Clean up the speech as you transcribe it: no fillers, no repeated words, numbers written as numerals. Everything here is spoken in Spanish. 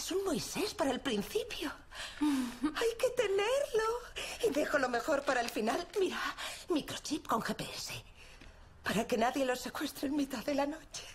Es un Moisés para el principio. Hay que tenerlo. Y dejo lo mejor para el final. Mira, microchip con GPS. Para que nadie lo secuestre en mitad de la noche.